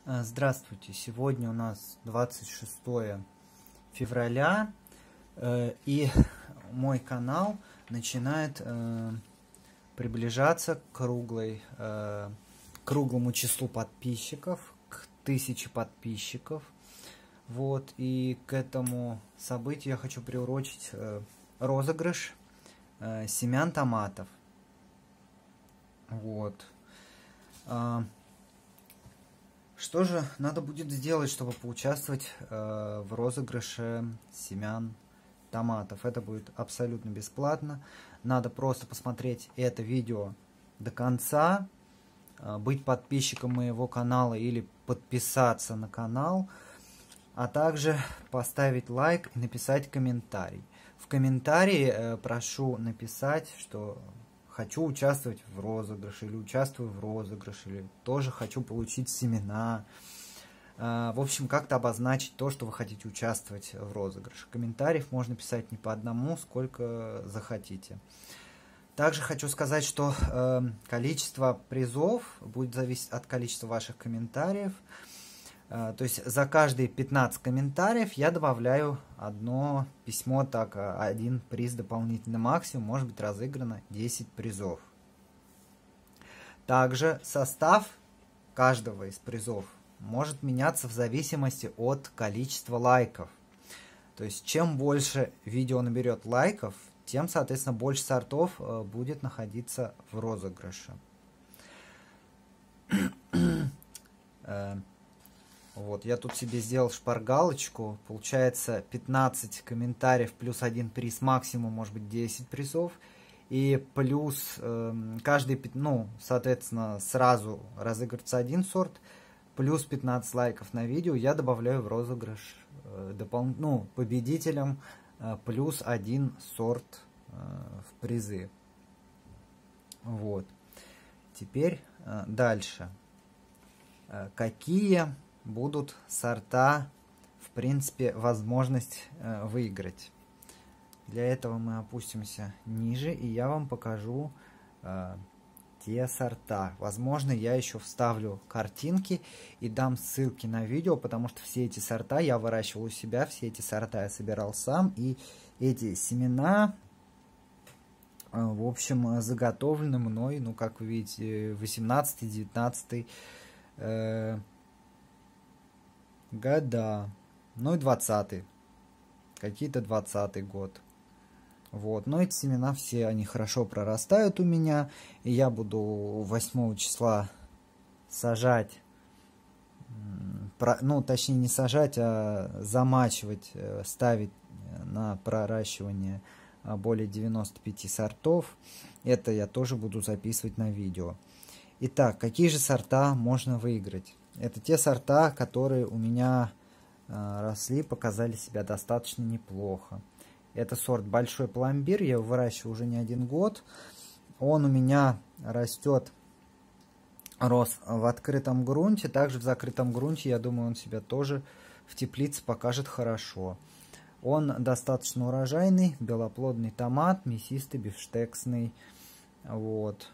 Здравствуйте! Сегодня у нас 26 февраля, и мой канал начинает приближаться к круглому числу подписчиков, к 1000 подписчиков. Вот, и к этому событию я хочу приурочить розыгрыш семян томатов. Вот. Что же надо будет сделать, чтобы поучаствовать в розыгрыше семян томатов? Это будет абсолютно бесплатно. Надо просто посмотреть это видео до конца, быть подписчиком моего канала или подписаться на канал, а также поставить лайк и написать комментарий. В комментарии прошу написать, что хочу участвовать в розыгрыше, или участвую в розыгрыше, или тоже хочу получить семена. В общем, как-то обозначить то, что вы хотите участвовать в розыгрыше. Комментариев можно писать не по одному, сколько захотите. Также хочу сказать, что количество призов будет зависеть от количества ваших комментариев. То есть за каждые 15 комментариев я добавляю одно письмо, так один приз дополнительно, максимум может быть разыграно 10 призов. Также состав каждого из призов может меняться в зависимости от количества лайков. То есть чем больше видео наберет лайков, тем, соответственно, больше сортов будет находиться в розыгрыше. Вот, я тут себе сделал шпаргалочку. Получается 15 комментариев плюс один приз, максимум может быть 10 призов. И плюс каждый, соответственно, сразу разыгрывается один сорт. Плюс 15 лайков на видео я добавляю в розыгрыш победителям плюс один сорт в призы. Вот. Теперь дальше. Какие будут сорта, в принципе, возможность выиграть? Для этого мы опустимся ниже, и я вам покажу те сорта. Возможно, я еще вставлю картинки и дам ссылки на видео, потому что все эти сорта я выращивал у себя, все эти сорта я собирал сам, и эти семена, в общем, заготовлены мной, как вы видите, 18-19 года, и 20-й, какие-то 20-й год. Вот, но эти семена все, они хорошо прорастают у меня, и я буду 8 числа сажать, точнее не сажать, а замачивать, ставить на проращивание более 95 сортов. Это я тоже буду записывать на видео. Итак, какие же сорта можно выиграть? Это те сорта, которые у меня росли, показали себя достаточно неплохо. Это сорт Большой Пломбир, я его выращиваю уже не один год. Он у меня рос в открытом грунте, также в закрытом грунте, я думаю, он себя тоже в теплице покажет хорошо. Он достаточно урожайный, белоплодный томат, мясистый, бифштексный. Вот.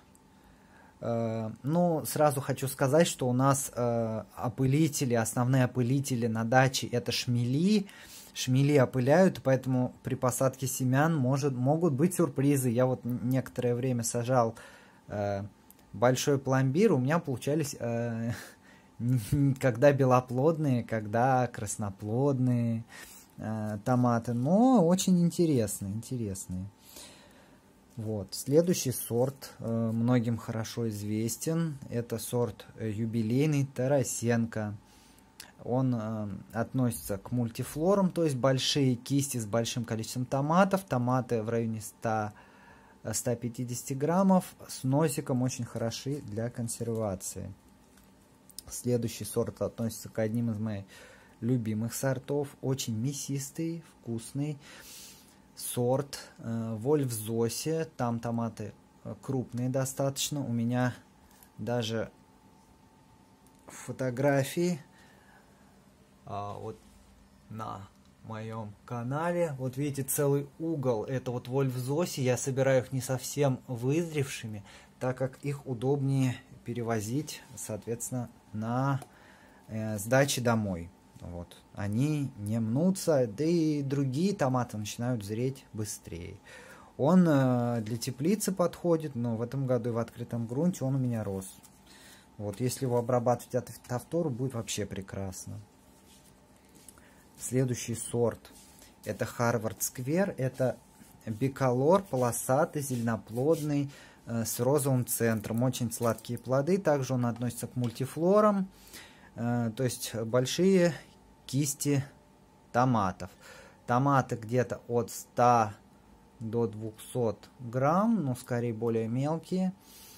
Сразу хочу сказать, что у нас основные опылители на даче это шмели. Шмели опыляют, поэтому при посадке семян могут быть сюрпризы. Я вот некоторое время сажал Большой Пломбир, у меня получались когда белоплодные, когда красноплодные томаты, но очень интересные. Вот. Следующий сорт многим хорошо известен. Это сорт юбилейный Тарасенко. Он относится к мультифлорам, то есть большие кисти с большим количеством томатов. Томаты в районе 100-150 граммов. С носиком очень хороши для консервации. Следующий сорт относится к одним из моих любимых сортов. Очень мясистый, вкусный. Сорт Вольфзосе. Там томаты крупные достаточно. У меня даже фотографии вот на моем канале. Вот видите, целый угол. Это вот Вольфзосе. Я собираю их не совсем вызревшими, так как их удобнее перевозить, соответственно, на сдачи домой. Вот. Они не мнутся, да и другие томаты начинают зреть быстрее. Он для теплицы подходит, но в этом году и в открытом грунте он у меня рос. Вот, если его обрабатывать от фитофтору, будет вообще прекрасно. Следующий сорт — это Harvard Square. Это биколор, полосатый, зеленоплодный, с розовым центром. Очень сладкие плоды. Также он относится к мультифлорам. То есть большие кисти томатов. Томаты где-то от 100 до 200 грамм, но скорее более мелкие.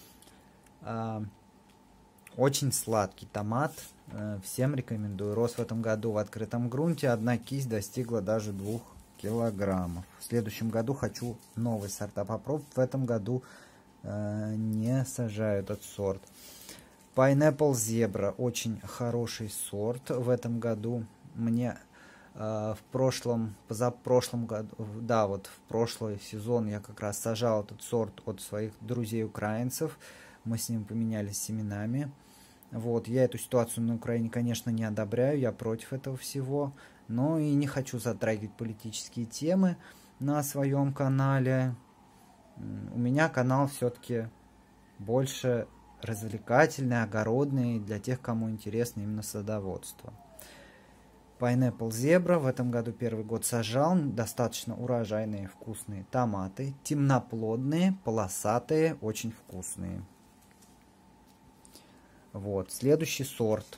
Очень сладкий томат. Всем рекомендую. Рос в этом году в открытом грунте. Одна кисть достигла даже 2 килограммов. В следующем году хочу новые сорта попробовать. В этом году не сажаю этот сорт. Pineapple Zebra. Очень хороший сорт в этом году. Мне в позапрошлом году, да, вот в прошлый сезон я как раз сажал этот сорт от своих друзей-украинцев. Мы с ним поменялись семенами. Вот, я эту ситуацию на Украине, конечно, не одобряю, я против этого всего, но и не хочу затрагивать политические темы на своем канале. У меня канал все-таки больше развлекательный, огородный, для тех, кому интересно именно садоводство. Pineapple Zebra. В этом году первый год сажал. Достаточно урожайные, вкусные томаты. Темноплодные, полосатые, очень вкусные. Вот. Следующий сорт.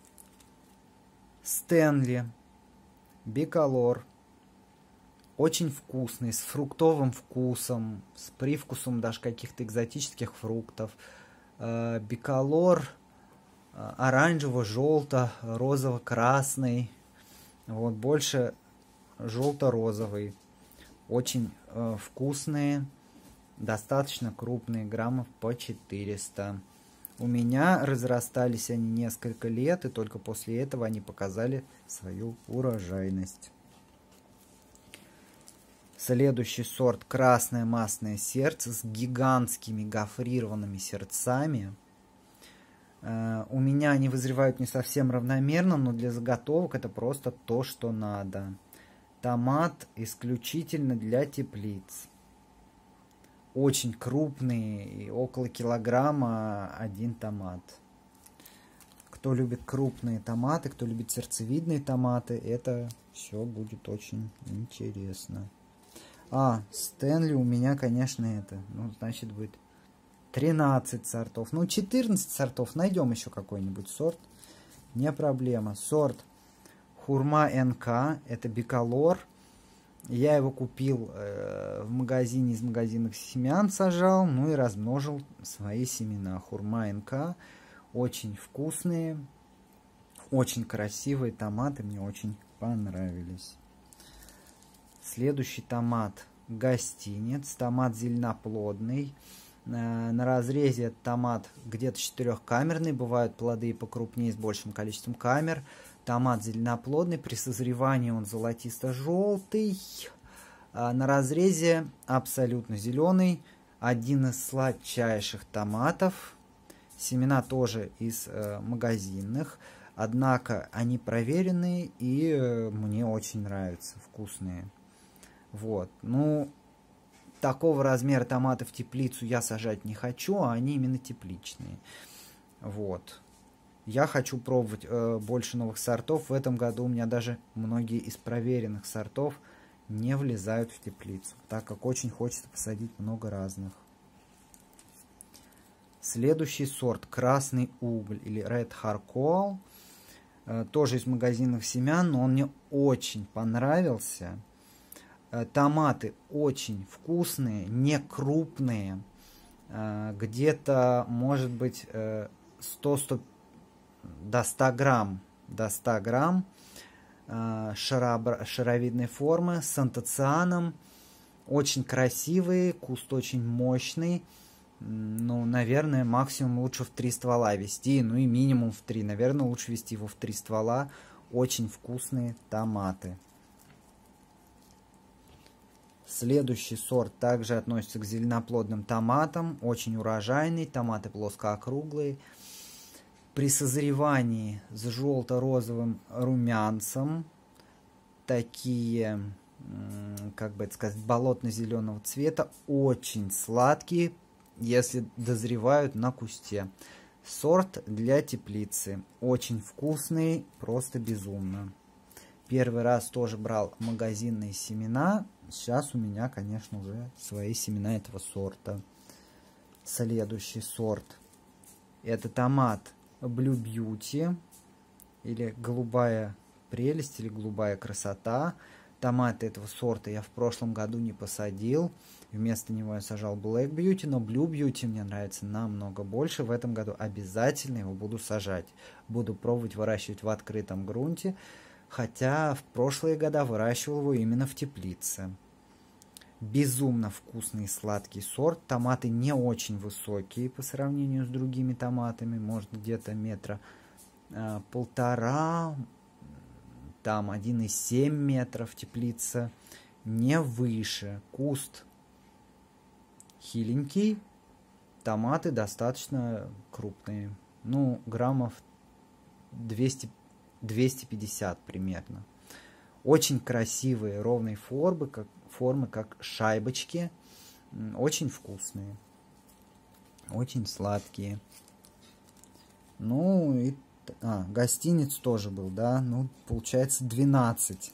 Stanley. Биколор. Очень вкусный, с фруктовым вкусом, с привкусом даже каких-то экзотических фруктов. Биколор оранжево-желто, розово-красный. Вот, больше желто-розовый. Очень вкусные, достаточно крупные, граммов по 400. У меня разрастались они несколько лет, и только после этого они показали свою урожайность. Следующий сорт — красное масное сердце с гигантскими гофрированными сердцами. У меня они вызревают не совсем равномерно, но для заготовок это просто то, что надо. Томат исключительно для теплиц. Очень крупный, около килограмма один томат. Кто любит крупные томаты, кто любит сердцевидные томаты, это все будет очень интересно. Стэнли у меня, конечно, значит, будет 13 сортов. 14 сортов. Найдем еще какой-нибудь сорт. Не проблема. Сорт Хурма НК. Это биколор. Я его купил в магазине, из магазинных семян сажал. И размножил свои семена. Хурма НК. Очень вкусные. Очень красивые томаты. Мне очень понравились. Следующий томат — гостинец. Томат зеленоплодный. На разрезе томат где-то 4-камерный. Бывают плоды покрупнее с большим количеством камер. Томат зеленоплодный. При созревании он золотисто-желтый. На разрезе абсолютно зеленый. Один из сладчайших томатов. Семена тоже из магазинных. Однако они проверенные и мне очень нравятся. Вкусные. Вот. Такого размера томаты в теплицу я сажать не хочу, а они именно тепличные. Вот. Я хочу пробовать больше новых сортов. В этом году у меня даже многие из проверенных сортов не влезают в теплицу, так как очень хочется посадить много разных. Следующий сорт — красный уголь или Red Charcoal. Тоже из магазинных семян, но он мне очень понравился. Томаты очень вкусные, не крупные, где-то, может быть, 100 до 100 грамм, шаровидной формы, с антоцианом, очень красивые, куст очень мощный, наверное, максимум лучше в 3 ствола вести, и минимум в 3, наверное, лучше вести его в 3 ствола, очень вкусные томаты. Следующий сорт также относится к зеленоплодным томатам. Очень урожайный. Томаты плоскоокруглые. При созревании с желто-розовым румянцем такие, как бы это сказать, болотно-зеленого цвета, очень сладкие, если дозревают на кусте. Сорт для теплицы, очень вкусный, просто безумно. Первый раз тоже брал магазинные семена, сейчас у меня, конечно, уже свои семена этого сорта. Следующий сорт — это томат Blue Beauty, или голубая прелесть, или голубая красота. Томаты этого сорта я в прошлом году не посадил. Вместо него я сажал Black Beauty, но Blue Beauty мне нравится намного больше. В этом году обязательно его буду сажать. Буду пробовать выращивать в открытом грунте, хотя в прошлые года выращивал его именно в теплице. Безумно вкусный и сладкий сорт. Томаты не очень высокие по сравнению с другими томатами. Может, где-то метра 1,5, там 1,7 метров теплица. Не выше. Куст хиленький. Томаты достаточно крупные. Ну, граммов 200-250 примерно. Очень красивые, ровные формы, как шайбочки. Очень вкусные. Очень сладкие. Ну, и... гостиниц тоже был, да? Ну, получается 12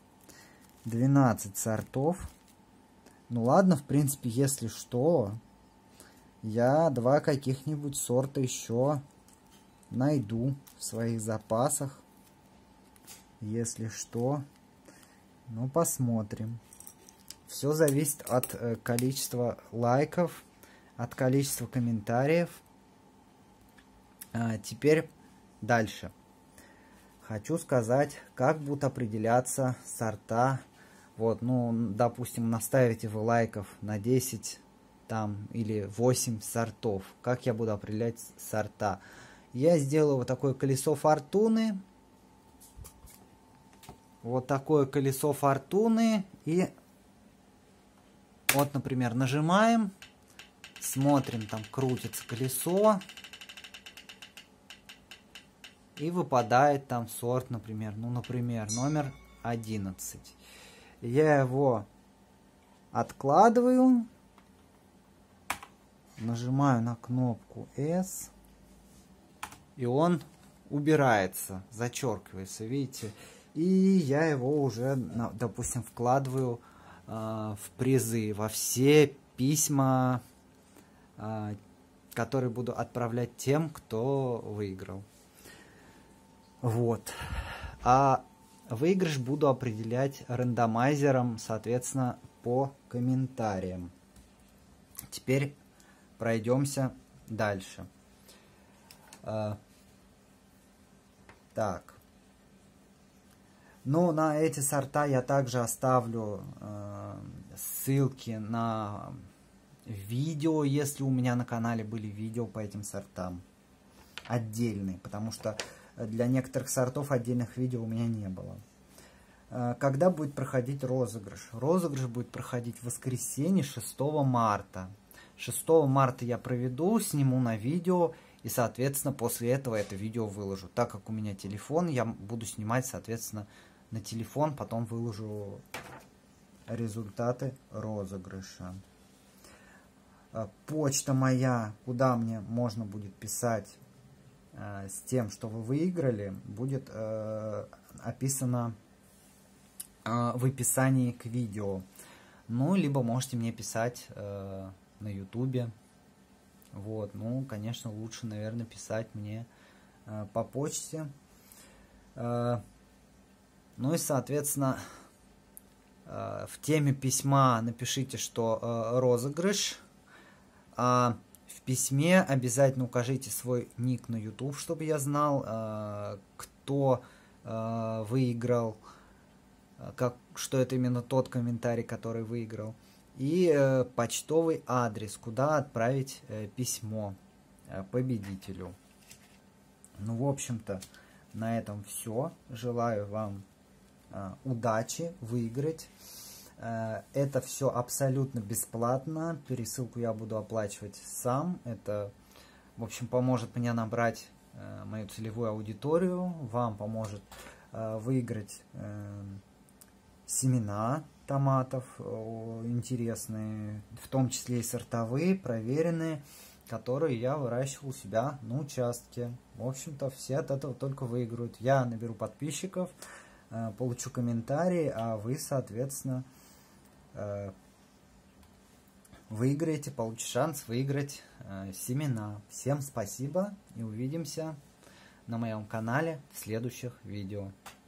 сортов. Ну, ладно, в принципе, если что, я 2 каких-нибудь сорта еще найду в своих запасах. Если что, ну, посмотрим. Все зависит от количества лайков, от количества комментариев. Теперь дальше. Хочу сказать, как будут определяться сорта. Вот, ну, допустим, наставите вы лайков на 10 там, или 8 сортов. Как я буду определять сорта? Я сделаю вот такое колесо фортуны. Вот такое колесо фортуны. И вот, например, нажимаем. Смотрим, там крутится колесо. И выпадает там сорт, например. Ну, например, номер 11. Я его откладываю. Нажимаю на кнопку S. И он убирается, зачеркивается, видите? И я его уже, допустим, вкладываю в призы, во все письма, которые буду отправлять тем, кто выиграл. Вот. А выигрыш буду определять рандомайзером, соответственно, по комментариям. Теперь пройдемся дальше. Так. Ну, на эти сорта я также оставлю ссылки на видео, если у меня на канале были видео по этим сортам. Отдельные, потому что для некоторых сортов отдельных видео у меня не было. Когда будет проходить розыгрыш? Розыгрыш будет проходить в воскресенье 6 марта. 6 марта я проведу, сниму на видео. И, соответственно, после этого это видео выложу. Так как у меня телефон, я буду снимать, соответственно, на телефон. Потом выложу результаты розыгрыша. Почта моя, куда мне можно будет писать с тем, что вы выиграли, будет описано в описании к видео. Ну, либо можете мне писать на ютубе. Вот, ну, конечно, лучше, наверное, писать мне по почте. Ну и, соответственно, в теме письма напишите, что розыгрыш. А в письме обязательно укажите свой ник на YouTube, чтобы я знал, кто выиграл, что это именно тот комментарий, который выиграл. И почтовый адрес, куда отправить письмо победителю. Ну, в общем-то, на этом все. Желаю вам удачи, выиграть. Это все абсолютно бесплатно. Пересылку я буду оплачивать сам. Это, в общем, поможет мне набрать мою целевую аудиторию, вам поможет выиграть семена томатов интересные, в том числе и сортовые, проверенные, которые я выращивал у себя на участке. В общем-то, все от этого только выиграют. Я наберу подписчиков, получу комментарии, а вы, соответственно, выиграете, получите шанс выиграть семена. Всем спасибо и увидимся на моем канале в следующих видео.